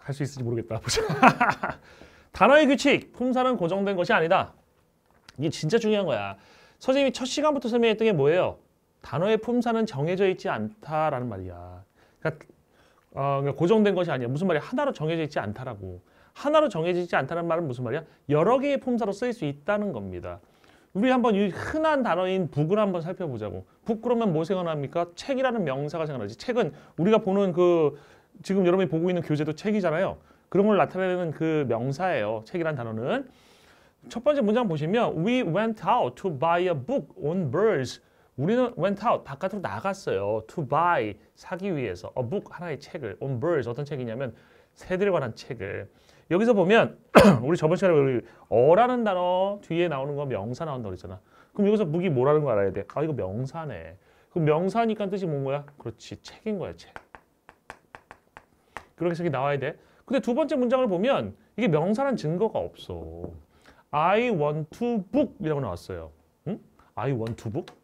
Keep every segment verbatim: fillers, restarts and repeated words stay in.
할 수 있을지 모르겠다. 보자. 단어의 규칙, 품사는 고정된 것이 아니다. 이게 진짜 중요한 거야. 선생님이 첫 시간부터 설명했던 게 뭐예요? 단어의 품사는 정해져 있지 않다라는 말이야. 그러니까, 어, 그러니까 고정된 것이 아니야. 무슨 말이야? 하나로 정해져 있지 않다라고. 하나로 정해져 있지 않다는 말은 무슨 말이야? 여러 개의 품사로 쓰일 수 있다는 겁니다. 우리 한번 이 흔한 단어인 북을 한번 살펴보자고. 북 그러면 뭐 생각납니까? 책이라는 명사가 생각나지. 책은 우리가 보는 그 지금 여러분이 보고 있는 교재도 책이잖아요. 그런 걸 나타내는 그 명사예요. 책이란 단어는. 첫 번째 문장 보시면 We went out to buy a book on birds. 우리는 went out, 바깥으로 나갔어요. To buy, 사기 위해서. A book, 하나의 책을. On birds, 어떤 책이냐면 새들에 관한 책을. 여기서 보면 우리 저번 시간에 우리 어라는 단어 뒤에 나오는 거 명사 나온다고 그랬잖아. 그럼 여기서 북이 뭐라는 거 알아야 돼. 아, 이거 명사네. 그럼 명사니까 뜻이 뭔 거야? 그렇지, 책인 거야, 책. 그렇게 해석이 나와야 돼. 근데 두 번째 문장을 보면 이게 명사란 증거가 없어. I want to book 이라고 나왔어요. 응? I want to book?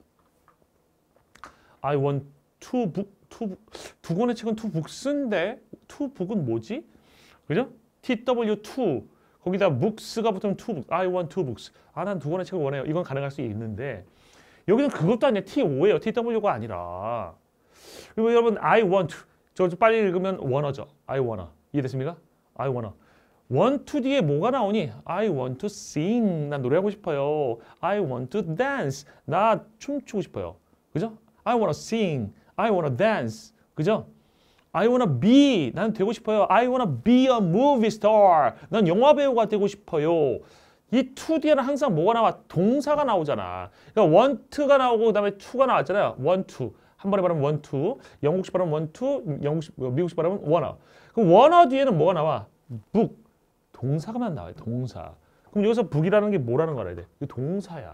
I want to book? to book. 두 권의 책은 to books인데 to book은 뭐지? 그죠? 티 더블유 투 거기다 books가 붙으면 to books. I want two books. 아, 난 두 권의 책을 원해요. 이건 가능할 수 있는데 여기는 그것도 아니야. 티 오예요. 티 더블유가 아니라. 그리고 여러분 I want 저 빨리 읽으면 wanna죠. I wanna. 이해됐습니까? I wanna. want to 뒤에 뭐가 나오니? I want to sing. 난 노래하고 싶어요. I want to dance. 나 춤추고 싶어요. 그죠? I wanna sing. I wanna dance. 그죠? I wanna be. 난 되고 싶어요. I wanna be a movie star. 난 영화 배우가 되고 싶어요. 이 to 뒤에는 항상 뭐가 나와? 동사가 나오잖아. 그러니까 want가 나오고 그다음에 to가 나왔잖아요. want to. 한 번에 발음은 want to. 영국식 발음은 want to. 영국식, 미국식 발음은 wanna. 그럼 wanna 뒤에는 뭐가 나와? book. 동사가만 나와요. 동사. 그럼 여기서 book이라는 게 뭐라는 거 알아야 돼? 이거 동사야.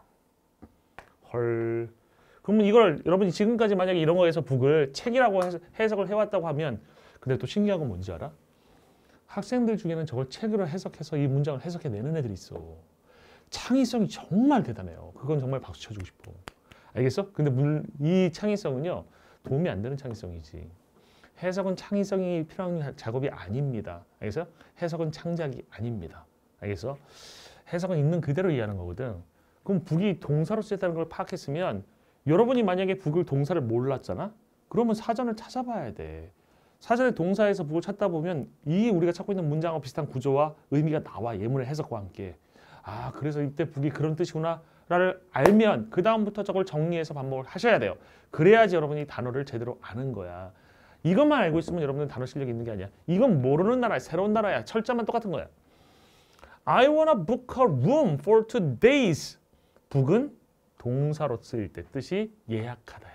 헐. 그러면 이걸 여러분이 지금까지 만약에 이런 거에서 북을 책이라고 해석을 해왔다고 하면 근데 또 신기한 건 뭔지 알아? 학생들 중에는 저걸 책으로 해석해서 이 문장을 해석해내는 애들이 있어. 창의성이 정말 대단해요. 그건 정말 박수 쳐주고 싶어. 알겠어? 근데 물, 이 창의성은요. 도움이 안 되는 창의성이지. 해석은 창의성이 필요한 작업이 아닙니다. 알겠어요? 해석은 창작이 아닙니다. 알겠어? 해석은 있는 그대로 이해하는 거거든. 그럼 북이 동사로 쓰였다는 걸 파악했으면 여러분이 만약에 북을 동사를 몰랐잖아? 그러면 사전을 찾아봐야 돼. 사전에 동사에서 북을 찾다 보면 이 우리가 찾고 있는 문장과 비슷한 구조와 의미가 나와. 예문의 해석과 함께. 아, 그래서 이때 북이 그런 뜻이구나 라를 알면 그 다음부터 저걸 정리해서 반복을 하셔야 돼요. 그래야지 여러분이 단어를 제대로 아는 거야. 이것만 알고 있으면 여러분은 단어 실력이 있는 게 아니야. 이건 모르는 나라야. 새로운 나라야. 철자만 똑같은 거야. I wanna book a room for two days. book은 동사로 쓰일 때 뜻이 예약하다야.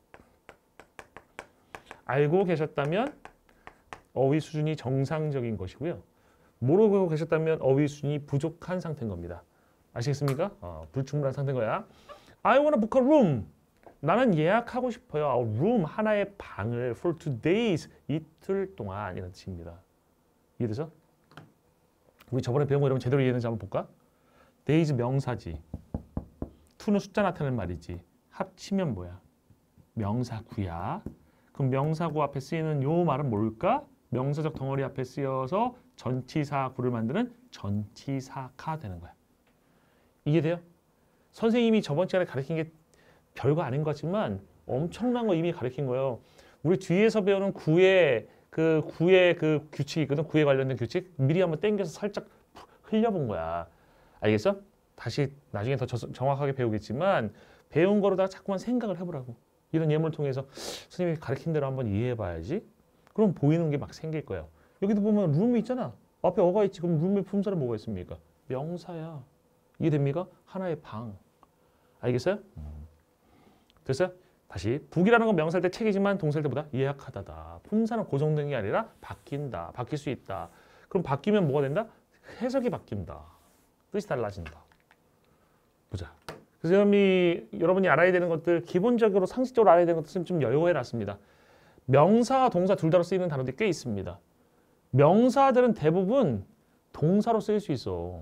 알고 계셨다면 어휘 수준이 정상적인 것이고요. 모르고 계셨다면 어휘 수준이 부족한 상태인 겁니다. 아시겠습니까? 어, 불충분한 상태인 거야. I wanna book a room. 나는 예약하고 싶어요. A room, 하나의 방을 for two days, 이틀 동안 이런 뜻입니다. 이해되죠? 우리 저번에 배운 거 여러분 제대로 이해했는지 한번 볼까? days 명사지. to는 숫자 나타내는 말이지. 합치면 뭐야? 명사구야. 그럼 명사구 앞에 쓰이는 요 말은 뭘까? 명사적 덩어리 앞에 쓰여서 전치사구를 만드는 전치사가 되는 거야. 이해돼요? 선생님이 저번 시간에 가르친 게 별거 아닌 것 같지만 엄청난 거 이미 가르친 거예요. 우리 뒤에서 배우는 구의 그 구의 그 규칙이 있거든. 구에 관련된 규칙. 미리 한번 당겨서 살짝 흘려본 거야. 알겠어? 다시 나중에 더 정확하게 배우겠지만 배운 거로다가 자꾸만 생각을 해보라고. 이런 예문을 통해서 선생님이 가르친 대로 한번 이해해봐야지. 그럼 보이는 게 막 생길 거예요. 여기도 보면 룸이 있잖아. 앞에 어가 있지. 그럼 룸의 품사는 뭐가 있습니까? 명사야. 이해됩니까? 하나의 방. 알겠어요? 됐어요? 다시 북이라는 건 명사일 때 책이지만 동사일 때보다 예약하다다. 품사는 고정된 게 아니라 바뀐다. 바뀔 수 있다. 그럼 바뀌면 뭐가 된다? 해석이 바뀐다. 뜻이 달라진다. 보자. 그래서 여러분이, 여러분이 알아야 되는 것들, 기본적으로 상식적으로 알아야 되는 것들은 좀 열거해놨습니다. 명사와 동사 둘 다로 쓰이는 단어들이 꽤 있습니다. 명사들은 대부분 동사로 쓰일 수 있어.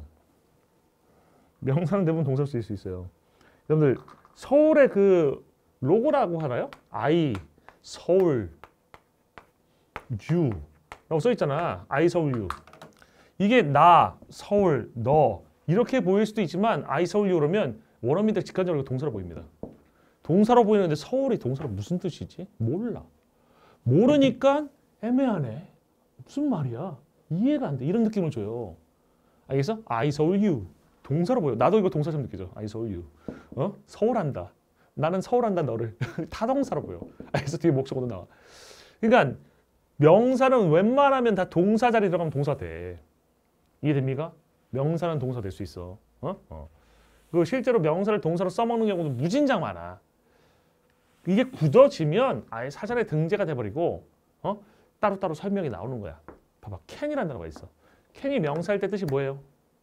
명사는 대부분 동사로 쓰일 수 있어요. 여러분들 서울의 그 로고라고 하나요? I, 서울, you 라고 써있잖아. I 서울 you. 이게 나, 서울, 너 이렇게 보일 수도 있지만 I 서울 you 그러면 원어민들 직관적으로 동사로 보입니다. 동사로 보이는데 서울이 동사로 무슨 뜻이지? 몰라. 모르니까 애매하네. 무슨 말이야? 이해가 안 돼. 이런 느낌을 줘요. 알겠어? I 서울 you. 동사로 보여. 나도 이거 동사처럼 느껴져. I 서울 you. 어? 서울한다. 나는 서울한다 너를. 타동사로 보여. 알겠어? 뒤에 목적어도 나와. 그러니까 명사는 웬만하면 다 동사 자리 들어가면 동사 돼. 이해됩니까? 명사는 동사 될 수 있어. 어? 어. 그 실제로 명사를 동사로 써먹는 경우도 무진장 많아. 이게 굳어지면 아예 사전에 등재가 돼버리고 어? 따로따로 설명이 나오는 거야. 봐봐. can이라는 단어가 있어. can이 명사일 때 뜻이 뭐예요?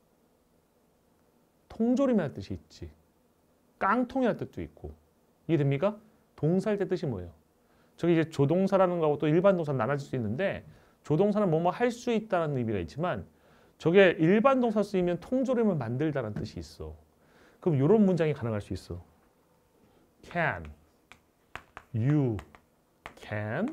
통조림이라는 뜻이 있지. 깡통이라는 뜻도 있고. 이해됩니까? 동사일 때 뜻이 뭐예요? 저기 이제 조동사라는 거하고 또 일반 동사는 나눠질 수 있는데 조동사는 뭐뭐 할 수 있다는 의미가 있지만 저게 일반 동사 쓰이면 통조림을 만들다는 뜻이 있어. 그럼 이런 문장이 가능할 수 있어. Can. You can.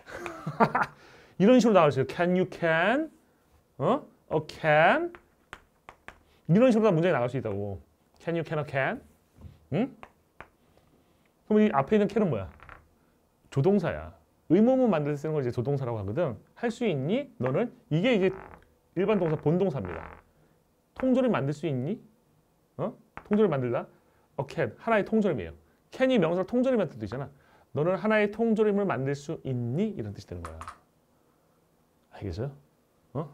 이런 식으로 나올 수 있어요. Can you can? 어? A can? 이런 식으로 다 문장이 나갈 수 있다고. Can you can a can? 응? 그럼 이 앞에 있는 can은 뭐야? 조동사야. 의문문 만들 때 쓰는 걸 이제 조동사라고 하거든. 할 수 있니? 너는? 이게 이제 일반 동사 본동사입니다. 통조림 만들 수 있니? 어? 통조림 만들다? A can. 하나의 통조림이에요. can이 명사로 통조림이라는 뜻도 있잖아. 너는 하나의 통조림을 만들 수 있니? 이런 뜻이 되는 거야. 알겠어요? 어?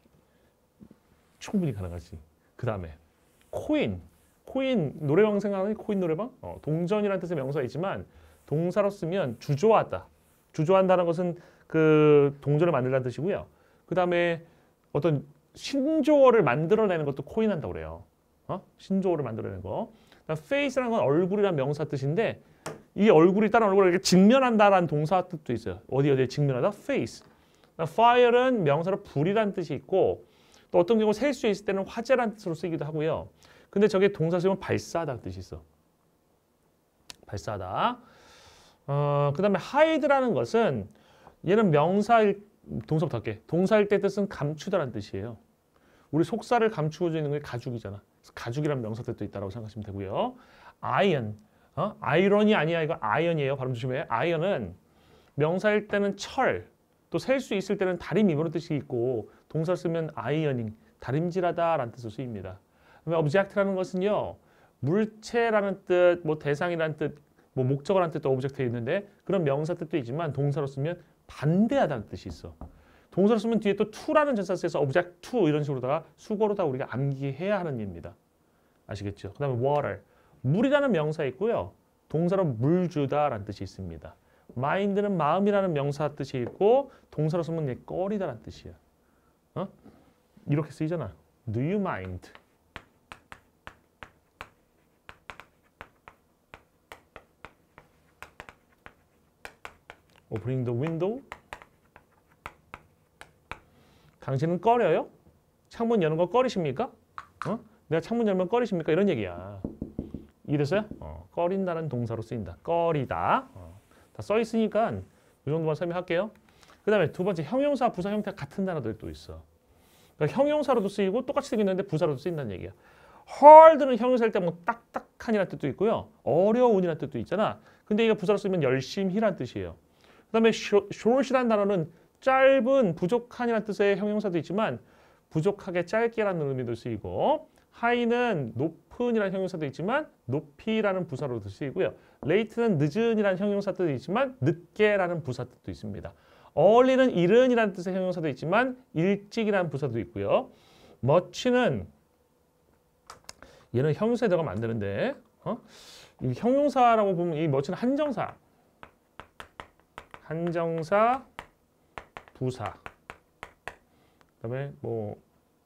충분히 가능하지. 그 다음에 코인. 코인 노래방 생각하니 코인 노래방? 어, 동전이라는 뜻의 명사가 있지만 동사로 쓰면 주조하다. 주조한다는 것은 그 동전을 만들다는 뜻이고요. 그 다음에 어떤 신조어를 만들어내는 것도 코인한다고 그래요. 어? 신조어를 만들어내는 거. face라는 건 얼굴이라는 명사 뜻인데 이 얼굴이 다른 얼굴을 이렇게 직면한다라는 동사 뜻도 있어요. 어디 어디에 직면하다? face. fire는 명사로 불이라는 뜻이 있고 또 어떤 경우 셀 수 있을 때는 화재라는 뜻으로 쓰이기도 하고요. 근데 저게 동사 쓰면 발사하다는 뜻이 있어. 발사하다. 어, 그 다음에 hide라는 것은 얘는 명사일 동사부터 할게. 동사일 때 뜻은 감추다라는 뜻이에요. 우리 속살을 감추어져 있는 게 가죽이잖아. 그래서 가죽이라는 명사 뜻도 있다고 생각하시면 되고요. iron. 어? 아이런이 아니야. 이거 아이언이에요. 발음 조심해. 아이언은 명사일 때는 철, 또 셀 수 있을 때는 다림 이런 뜻이 있고 동사 쓰면 아이어닝, 다림질하다라는 뜻으로 쓰입니다. 그다음에 object라는 것은요. 물체라는 뜻, 뭐 대상이라는 뜻, 뭐 목적어라는 뜻도 object에 있는데 그런 명사 뜻도 있지만 동사로 쓰면 반대하다는 뜻이 있어. 동사로 쓰면 뒤에 또 to라는 전사 쓰여서 object to 이런 식으로다가 수거로다 우리가 암기해야 하는 예입니다. 아시겠죠? 그다음에 water. 물이라는 명사 있고요. 동사로 물 주다라는 뜻이 있습니다. mind는 마음이라는 명사 뜻이 있고 동사로 쓰면 얘 꺼리다라는 뜻이야. 어? 이렇게 쓰이잖아. Do you mind? Opening the window. 당신은 꺼려요? 창문 여는 거 꺼리십니까? 어? 내가 창문 열면 꺼리십니까? 이런 얘기야. 이해됐어요? 어, 꺼린다는 동사로 쓰인다. 꺼리다. 어, 다 써 있으니까 이 정도만 설명할게요. 그 다음에 두 번째 형용사, 부사 형태가 같은 단어들도 있어. 그러니까 형용사로도 쓰이고 똑같이 생겼는데 부사로도 쓰인다는 얘기야. hard는 형용사일 때 뭐 딱딱한이라는 뜻도 있고요. 어려운이라는 뜻도 있잖아. 근데 이거 부사로 쓰면 열심히라는 뜻이에요. 그 다음에 short이라는 단어는 짧은, 부족한이라는 뜻의 형용사도 있지만 부족하게 짧게라는 의미도 쓰이고 high는 높은이라는 형용사도 있지만 높이라는 부사로도 쓰이고요. late는 늦은이라는 형용사 뜻도 있지만 늦게라는 부사 뜻도 있습니다. early는 이른이라는 뜻의 형용사도 있지만 일찍이라는 부사도 있고요. much는 얘는 형용사에 들어가면 안 되는데 어? 이 형용사라고 보면 이 much는 한정사 한정사 부사 그다음에 뭐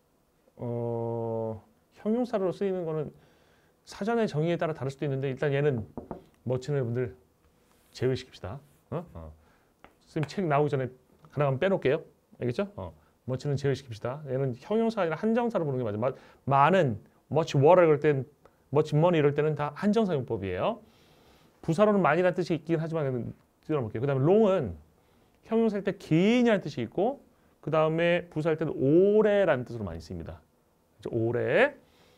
어, 형용사로 쓰이는 거는 사전의 정의에 따라 다를 수도 있는데 일단 얘는 much는 여러분들 제외시킵시다. 어? 어. 선생님 책 나오기 전에 하나만 빼놓을게요. 알겠죠? 어. much는 제외시킵시다. 얘는 형용사가 아니라 한정사로 보는 게 맞아. 마, 많은 much water 이럴 땐 much money 이럴 때는 다 한정사 용법이에요. 부사로는 많이라는 뜻이 있긴 하지만 뛰어넘을게요. 그 다음에 long은 형용사일 때 긴이라는 뜻이 있고 그 그 다음에 부사할 때는 오래라는 뜻으로 많이 쓰입니다. 그렇죠? 오래.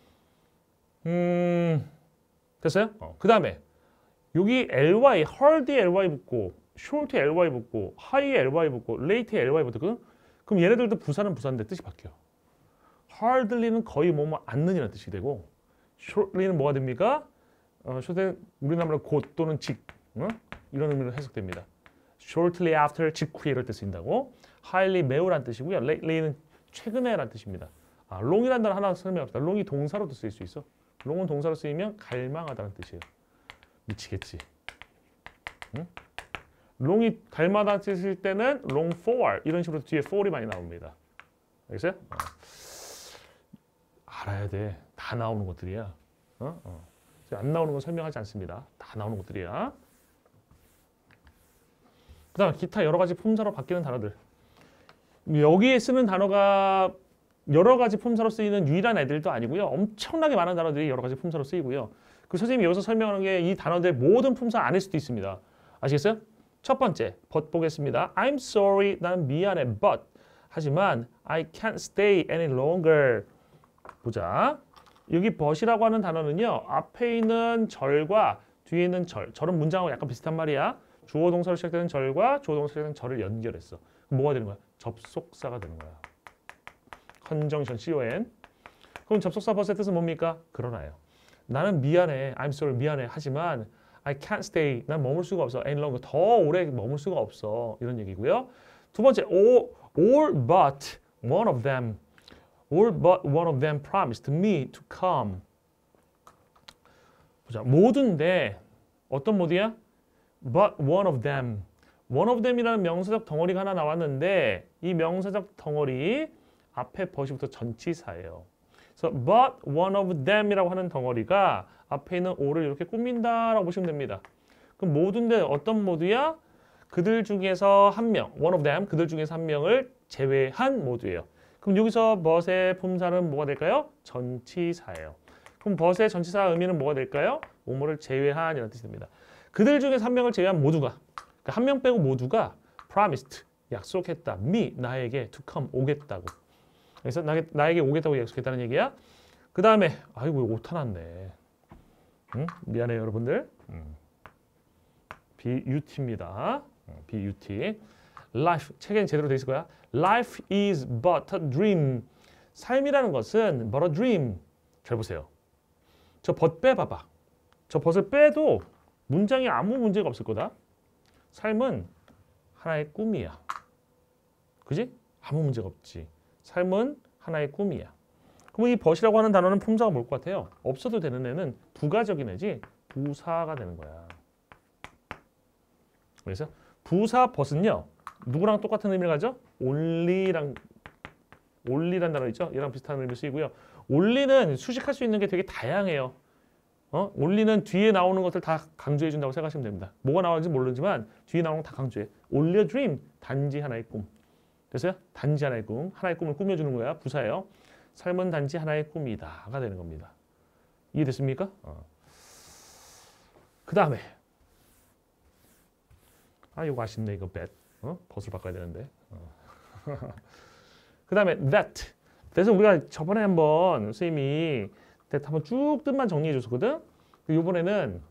음, 됐어요? 어, 그 다음에 여기 ly, hard에 ly 붙고 short에 ly 붙고 high에 ly 붙고 late에 ly 붙고 그럼 얘네들도 부사는 부사인데 뜻이 바뀌어. hardly는 거의 뭐뭐 않는이라는 뜻이 되고 shortly는 뭐가 됩니까? 어, shortly는 우리나라로 곧 또는 직 어? 이런 의미로 해석됩니다. shortly after, 직후에 이럴 때 쓰인다고. highly 매우란 뜻이고요. lately는 최근에란 뜻입니다. 아, long이라는 단어 하나 설명합시다. long이 동사로도 쓰일 수 있어. long은 동사로 쓰이면 갈망하다는 뜻이에요. 미치겠지. 응? long이 갈망하다는 뜻일 때는 long for 이런 식으로 뒤에 for이 많이 나옵니다. 알겠어요? 어. 알아야 돼. 다 나오는 것들이야. 어? 어. 안 나오는 건 설명하지 않습니다. 다 나오는 것들이야. 그 다음 기타 여러 가지 품사로 바뀌는 단어들. 여기에 쓰는 단어가 여러 가지 품사로 쓰이는 유일한 애들도 아니고요. 엄청나게 많은 단어들이 여러 가지 품사로 쓰이고요. 그 선생님이 여기서 설명하는 게 이 단어들 모든 품사 아닐 수도 있습니다. 아시겠어요? 첫 번째, but 보겠습니다. I'm sorry, 나는 미안해, but. 하지만 I can't stay any longer. 보자. 여기 but이라고 하는 단어는요. 앞에 있는 절과 뒤에 있는 절. 절은 문장하고 약간 비슷한 말이야. 주어 동사로 시작되는 절과 주어 동사로 시작되는 절을 연결했어. 그럼 뭐가 되는 거야? 접속사가 되는 거야. conjunction, con. 그럼 접속사 but의 뜻은 뭡니까? 그러나요. 나는 미안해. I'm sorry, 미안해. 하지만 I can't stay. 난 머물 수가 없어. any longer. 더 오래 머물 수가 없어. 이런 얘기고요. 두 번째, all, all but one of them. All but one of them promised me to come. 보자. 모두인데 어떤 모두야? But one of them. One of them이라는 명사적 덩어리가 하나 나왔는데 이 명사적 덩어리 앞에 but이부터 전치사예요. 그래서 but one of them이라고 하는 덩어리가 앞에 있는 all을 이렇게 꾸민다라고 보시면 됩니다. 그럼 모두인데 어떤 모두야? 그들 중에서 한 명, one of them, 그들 중에서 한 명을 제외한 모두예요. 그럼 여기서 but의 품사는 뭐가 될까요? 전치사예요. 그럼 but의 전치사 의미는 뭐가 될까요? 뭐뭐를 제외한 이라는 뜻이 됩니다. 그들 중에서 한 명을 제외한 모두가, 그러니까 한 명 빼고 모두가 promised, 약속했다. me, 나에게 to come, 오겠다고. 그래서 나, 나에게 오겠다고 약속했다는 얘기야. 그 다음에 아이고 오타 났네. 응? 미안해요 여러분들. 음. 비유티입니다. 비유티. Life, 책에는 제대로 돼 있을 거야. Life is but a dream. 삶이라는 것은 but a dream. 잘 보세요. 저 but 빼봐봐. 저 but을 빼도 문장이 아무 문제가 없을 거다. 삶은 하나의 꿈이야. 그지? 아무 문제가 없지. 삶은 하나의 꿈이야. 그럼 이 but이라고 하는 단어는 품사가 뭘 것 같아요? 없어도 되는 애는 부가적인 애지 부사가 되는 거야. 그래서 부사 but은요. 누구랑 똑같은 의미를 가져? only랑 only란 단어 있죠? 얘랑 비슷한 의미를 쓰이고요. only는 수식할 수 있는 게 되게 다양해요. 어? only는 뒤에 나오는 것들 다 강조해 준다고 생각하시면 됩니다. 뭐가 나오는지 모르지만 뒤에 나오는 거 다 강조해. only a dream, 단지 하나의 꿈. 됐어요? 단지 하나의 꿈. 하나의 꿈을 꾸며주는 거야. 부사예요. 삶은 단지 하나의 꿈이다가 되는 겁니다. 이해됐습니까? 어. 그 다음에 아 이거 아쉽네 이거 bet. 어? 벗을 바꿔야 되는데. 어. 그 다음에 that. 그래서 우리가 저번에 한번 선생님이 that 한번 쭉 뜻만 정리해 줬었거든. 이번에는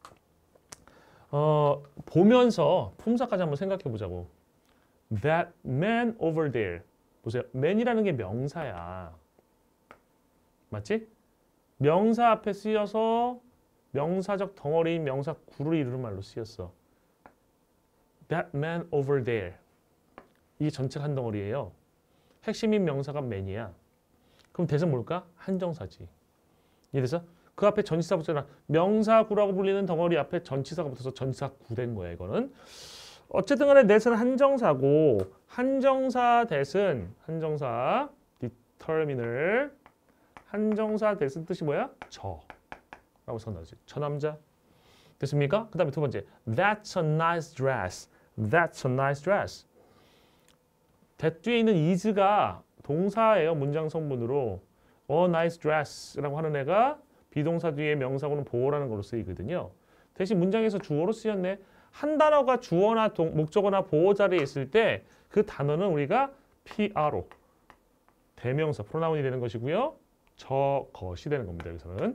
어, 보면서 품사까지 한번 생각해 보자고. That man over there. 보세요. man이라는 게 명사야. 맞지? 명사 앞에 쓰여서 명사적 덩어리인 명사 구를 이루는 말로 쓰였어. That man over there. 이게 전체가 한 덩어리예요. 핵심인 명사가 man이야. 그럼 대신 뭘까? 한정사지. 이해돼서? 그 앞에 전치사 붙잖아. 명사구라고 불리는 덩어리 앞에 전치사가 붙어서 전치사 구된 거야. 이거는. 어쨌든 간에 that은 한정사고 한정사 that은 한정사 determiner 한정사 that은 뜻이 뭐야? 저 라고 선언하지. 저 남자. 됐습니까? 그 다음에 두 번째 That's a nice dress. That's a nice dress. that 뒤에 있는 is가 동사예요. 문장 성분으로 a nice dress라고 하는 애가 비동사 뒤에 명사구는 보어라는 걸로 쓰이거든요. 대신 문장에서 주어로 쓰였네. 한 단어가 주어나 동, 목적어나 보어 자리에 있을 때 그 단어는 우리가 피아르오 대명사 프로나운이 되는 것이고요. 저것이 되는 겁니다. 여기서는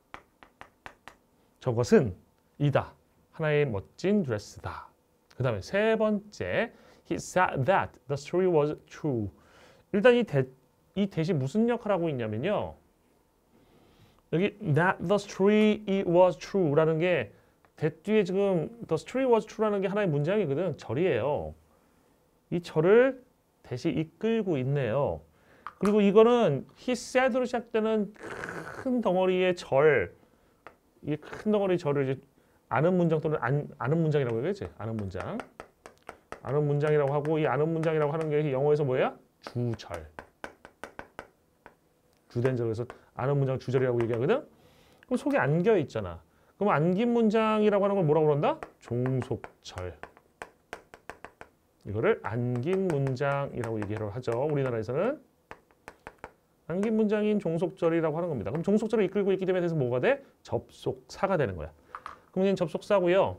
저것은 이다. 하나의 멋진 드레스다. 그 다음에 세 번째 He said that the story was true. 일단 이, 대, 이 대시 무슨 역할을 하고 있냐면요. 여기 that the story it was true라는 게 대 뒤에 지금 the story was true라는 게 하나의 문장이거든. 절이에요. 이 절을 대시 이끌고 있네요. 그리고 이거는 he said로 시작되는 큰 덩어리의 절, 이 큰 덩어리 절을 이제 아는 문장 또는 안, 아는 문장이라고 해야지. 아는 문장. 아는 문장이라고 하고 이 아는 문장이라고 하는 게 영어에서 뭐야? 주절. 주된 절. 그래서 아는 문장 주절이라고 얘기하거든. 그럼 속에 안겨 있잖아. 그럼 안긴 문장이라고 하는 걸 뭐라고 그런다? 종속절. 이거를 안긴 문장이라고 얘기를 하죠. 우리나라에서는. 안긴 문장인 종속절이라고 하는 겁니다. 그럼 종속절을 이끌고 있기 때문에 그래서 뭐가 돼? 접속사가 되는 거야. 그럼 얘는 접속사고요.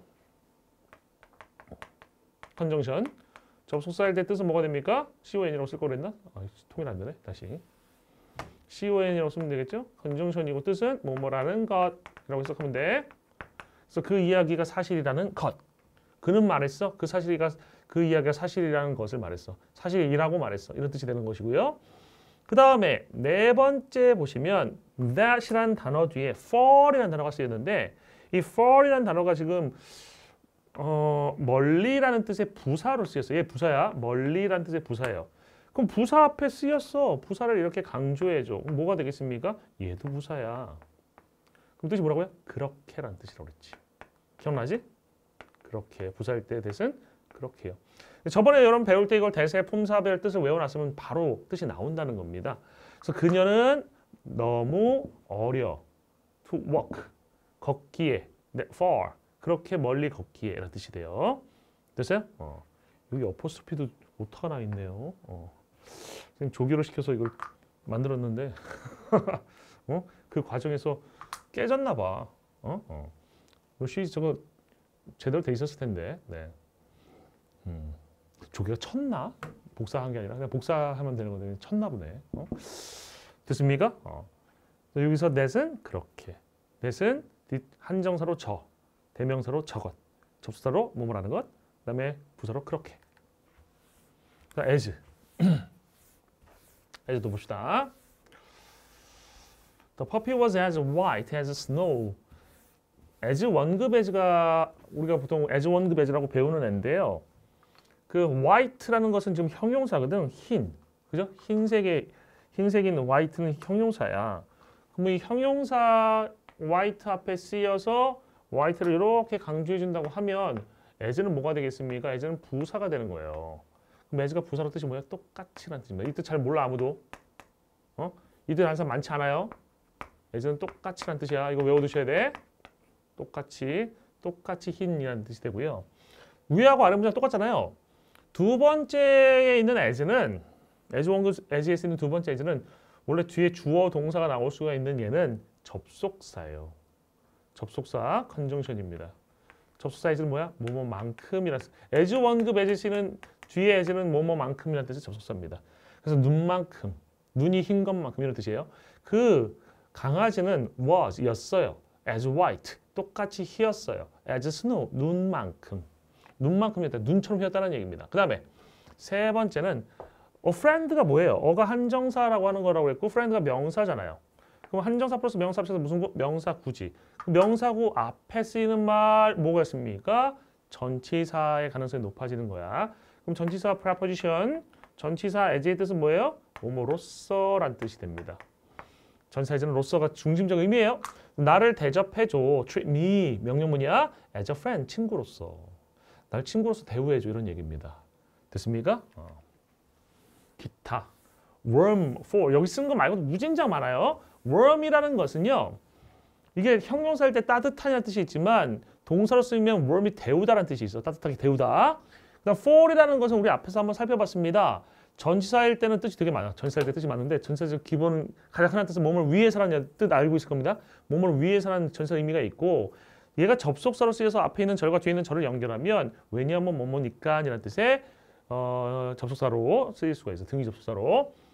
컨정션. 접속사일 때 뜻은 뭐가 됩니까? 씨오엔이라고 쓸 거랬나? 아, 통일 안 되네. 다시. 씨오엔이라고 쓰면 되겠죠? 컨정션이고 뜻은 뭐뭐라는 것이라고 해석하면 돼. 그래서 그 이야기가 사실이라는 것. 그는 말했어. 그 사실이가 그 이야기가 사실이라는 것을 말했어. 사실이라고 말했어. 이런 뜻이 되는 것이고요. 그 다음에 네 번째 보시면 that이라는 단어 뒤에 for이라는 단어가 쓰였는데 이 for이라는 단어가 지금 어, 멀리라는 뜻의 부사로 쓰였어요. 얘 부사야. 멀리라는 뜻의 부사예요. 그럼 부사 앞에 쓰였어. 부사를 이렇게 강조해줘. 그럼 뭐가 되겠습니까? 얘도 부사야. 그럼 뜻이 뭐라고요? 그렇게라는 뜻이라고 그랬지. 기억나지? 그렇게. 부사일 때 뜻은 그렇게요. 저번에 여러분 배울 때 이걸 대세 품사별 뜻을 외워놨으면 바로 뜻이 나온다는 겁니다. 그래서 그녀는 너무 어려. to walk. 걷기에. 네, far. 그렇게 멀리 걷기에 라는 뜻이 돼요. 됐어요? 어. 여기 어포스트로피도 오타가 나 있네요. 어. 지금 조기로 시켜서 이걸 만들었는데 어? 그 과정에서 깨졌나 봐. 어? 어. 역시 저거 제대로 돼 있었을 텐데. 네. 음. 조기가 쳤나? 복사한 게 아니라 그냥 복사하면 되는 건데 쳤나 보네. 어? 됐습니까? 어. 여기서 that은 그렇게. that은 한정사로 저, 대명사로 저것, 접수사로 뭐뭐라는 것, 그 다음에 부사로 그렇게. 자, as. as도 봅시다. The puppy was as white as snow. as 원급 as가 우리가 보통 as 원급 as라고 배우는 애인데요. 그 white라는 것은 지금 형용사거든. 흰. 그죠? 흰색의 흰색인 white는 형용사야. 그럼 이 형용사 white 앞에 쓰여서 white를 이렇게 강조해 준다고 하면 as는 뭐가 되겠습니까? as는 부사가 되는 거예요. 그럼 as가 부사로 뜻이 뭐야? 똑같이라는 뜻입니다. 이 뜻 잘 몰라 아무도. 어? 이 뜻 아는 사람 많지 않아요? as는 똑같이라는 뜻이야. 이거 외워두셔야 돼. 똑같이, 똑같이 흰이라는 뜻이 되고요. 위하고 아래 문장 똑같잖아요. 두 번째에 있는 as는 as 원급 as에 쓰는 두 번째 as는 원래 뒤에 주어 동사가 나올 수가 있는 얘는 접속사예요. 접속사 컨정션입니다. 접속사 as는 뭐야? 뭐뭐만큼이라는 as 원급 as 쓰는 뒤에 as는 뭐뭐만큼이라는 뜻의 접속사입니다. 그래서 눈만큼, 눈이 흰 것만큼 이런 뜻이에요. 그 강아지는 was 였어요. as white 똑같이 희었어요. as snow 눈만큼. 눈만큼이었다. 눈처럼 휘었다는 얘기입니다. 그 다음에 세 번째는 어, friend가 뭐예요? 어가 한정사라고 하는 거라고 했고 friend가 명사잖아요. 그럼 한정사 플러스 명사 합쳐서 무슨 구? 명사 구지. 명사구 앞에 쓰이는 말 뭐가 있습니까? 전치사의 가능성이 높아지는 거야. 그럼 전치사 preposition, 전치사 as의 뜻은 뭐예요? 뭐뭐로서란 뜻이 됩니다. 전치사에서는 로서가 중심적 의미예요. 나를 대접해줘. treat me 명령문이야. as a friend 친구로서. 날 친구로서 대우해줘 이런 얘기입니다. 됐습니까? 어. 기타. warm for 여기 쓴 거 말고도 무진장 많아요. warm이라는 것은요. 이게 형용사일 때 따뜻하냐는 뜻이 있지만 동사로 쓰이면 warm이 데우다라는 뜻이 있어. 따뜻하게 데우다. 그다음 for이라는 것은 우리 앞에서 한번 살펴봤습니다. 전치사일 때는 뜻이 되게 많아. 전치사일 때 뜻이 많은데 전치사의 기본 가장 흔한 뜻은 몸을 위해서라는 뜻 알고 있을 겁니다. 몸을 위해서라는 전치사 의미가 있고 얘가 접속사로 쓰여서 앞에 있는 절과 뒤에 있는 절을 연결하면 왜냐하면 뭐뭐니까이라는 뜻의 어, 접속사로 쓰일 수가 있어. 등위 접속사로.